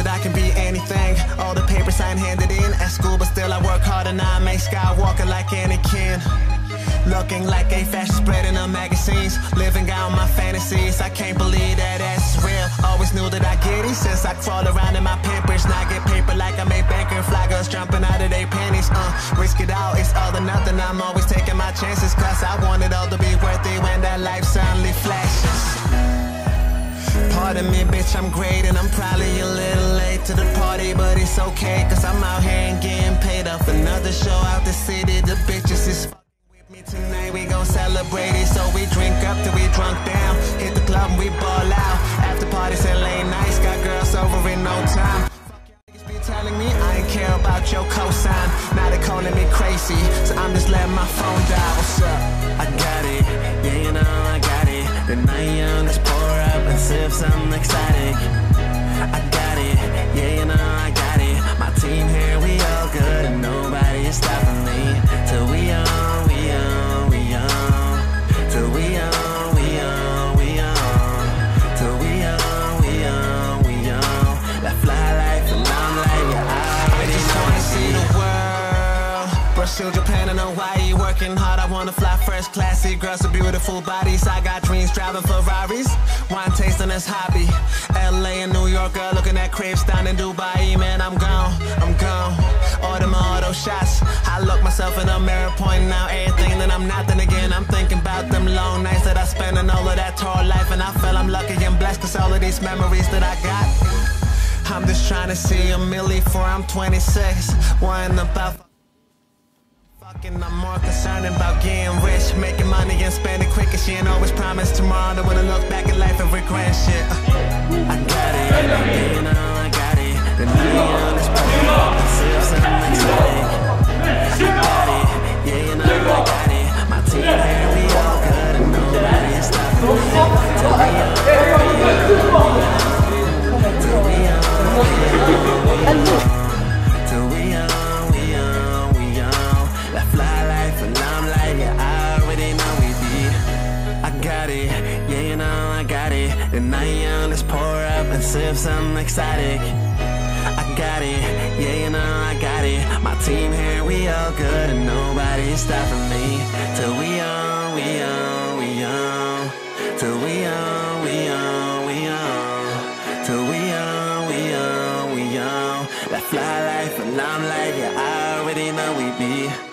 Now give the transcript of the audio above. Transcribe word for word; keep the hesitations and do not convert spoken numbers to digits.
that I can be anything. All the papers signed handed in at school, but still I work hard and I make Skywalker like Anakin. Looking like a fashion spread in the magazines, living out my fantasies. I can't believe that that's real. Always knew that I get it since I crawl around in my Pampers. Now I get paper like I'm a banker. Fly girls jumping out of their panties. Uh, risk it all, it's all or nothing. I'm always taking my chances, cause I want it all to be worth it when that life suddenly flashes. Pardon me, bitch, I'm great and I'm probably a little late to the party, but it's okay, cause I'm out here and getting paid off another show out the city. The bitches is tonight, we gon' celebrate it, so we drink up till we drunk down. Hit the club and we ball out. After parties and late nights, got girls over in no time. Fuck y'all niggas be telling me I ain't care about your cosign. Now they calling me crazy, so I'm just letting my phone die. What's up? I got it, yeah, you know I got it. The night young, let's pour up and sip something exciting. I got it, yeah, you know I got it. My team here, we all good and nobody is stopping me till we on. To Japan and Hawaii, working hard, I wanna fly first class, see girls with beautiful bodies. I got dreams driving Ferraris, wine tasting this hobby. L A and New York, girl, looking at cribs down in Dubai. Man, I'm gone, I'm gone. Order my auto shots. I look myself in the mirror, pointing out everything that I'm not. Then again, I'm thinking about them long nights that I spent in all of that tour life, and I feel I'm lucky and blessed, cause all of these memories that I got. I'm just trying to see a milli before I'm twenty-six. Worrying about and I'm more concerned about getting rich, making money and spending quick, and she ain't always promised tomorrow. Don't wanna look back at life and regret shit. I got it, yeah, you know I got it. The night young, let's put up and sip something exciting. I got it, yeah, you know I got it. My team here, we all good and nobody is stopping me. Till we on, till we on, till we on. The night young, let's pour up and sip something exotic. I got it, yeah, you know I got it. My team here, we all good and nobody's stopping me. Till we on, we on, we on. Till we on, we on, we on. Till we on, we on, we on. That fly life and I'm like, yeah, I already know we be.